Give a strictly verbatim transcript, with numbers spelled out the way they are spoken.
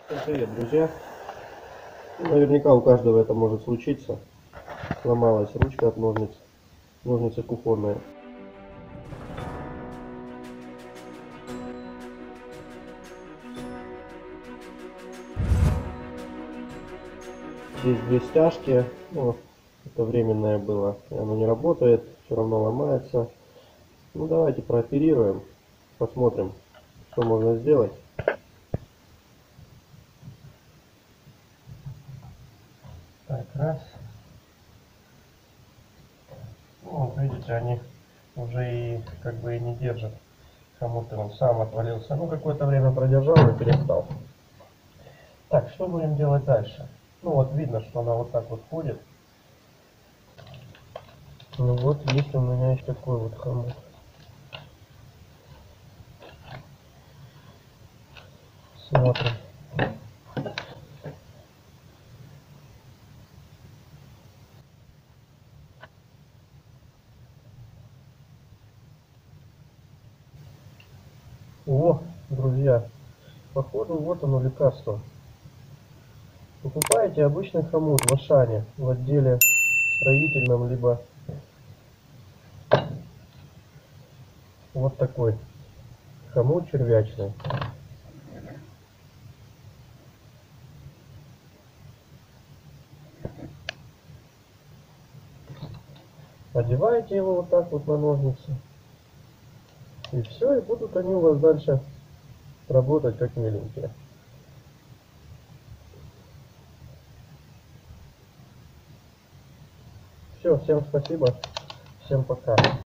Привет, друзья! Наверняка у каждого это может случиться. Сломалась ручка от ножниц, ножницы кухонные. Здесь две стяжки, ну, это временное было, и оно не работает, все равно ломается. Ну давайте прооперируем, посмотрим, что можно сделать. Так, раз. Ну, вот видите, они уже и как бы и не держат. Хомут он сам отвалился. Ну, какое-то время продержал и перестал. Так, что будем делать дальше? Ну, вот видно, что она вот так вот ходит. Ну вот, есть у меня есть такой вот хомут. Смотрим. О, друзья, походу вот оно лекарство. Покупаете обычный хомут в Ашане, в отделе строительном, либо вот такой хомут червячный. Одеваете его вот так вот на ножницы. И все, и будут они у вас дальше работать как миленькие. Все, всем спасибо, всем пока.